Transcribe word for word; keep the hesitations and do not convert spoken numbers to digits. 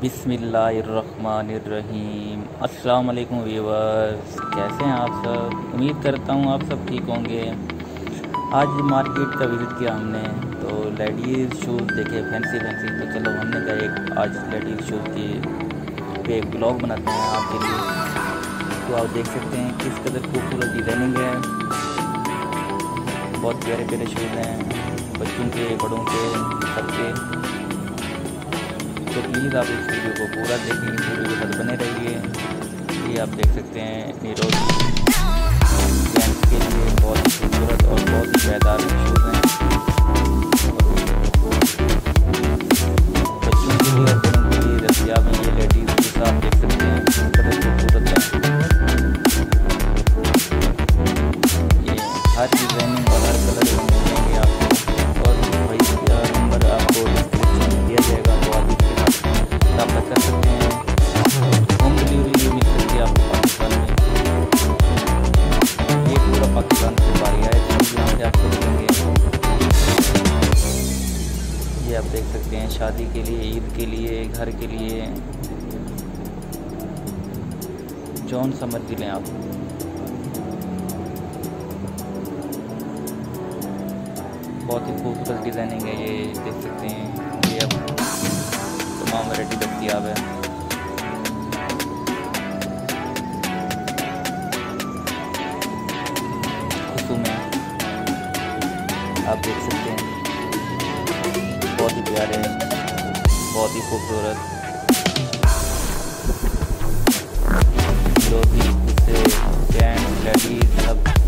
बिस्मिल्लाहिर्रहमानिर्रहीम। अस्सलाम वालेकुम व्यूअर्स, कैसे हैं आप सब? उम्मीद करता हूँ आप सब ठीक होंगे। आज मार्केट का विज़िट किया हमने, तो लेडीज़ शूज़ देखे फैंसी फैंसी तो चलो हमने कहा एक आज लेडीज़ शूज़ की पे एक ब्लॉग बनाते हैं आपके लिए। तो आप देख सकते हैं किस कदर खूबसूरत डिज़ाइनिंग है, बहुत प्यारे प्यारे शूज़ हैं, बच्चों के बड़ों के सबके। तो प्लीज़ आप इस वीडियो को पूरा देखें, इस वीडियो के साथ बने रहिए। ये आप देख सकते हैं नीरोज जेंट्स के लिए बहुत ही खूबसूरत और बहुत ही पायदार शूज़ हैं। बच्चों के लिए बड़ों के लिए दस्तियाब हैं। ये लेडीज़ के साथ देख सकते हैं किस कदर खूबसूरत है। ये हर डिज़ाइनिंग और हर कलर में मिलेंगे आपको, और भाई नंबर आपको डिस्क्रिप्शन में दिया जाएगा, तो आप इसके साथ रब्ता कर सकते हैं। होम डिलीवरी भी मिल सकती है आपको पाकिस्तान में। ये पूरा पाकिस्तान से बाहर आए तो यहाँ से आपको मिलेंगे। ये आप देख सकते हैं शादी के लिए, ईद के लिए, घर के लिए, जौन सा मर्जी लें आप। बहुत ही खूबसूरत डिज़ाइनिंग है, ये देख सकते हैं। ये अब तमाम वैरायटी दस्तियाब है। खुशू में आप देख सकते हैं, बहुत ही प्यारे, बहुत ही खूबसूरत। जो भी उससे जेंट्स लेडीज सब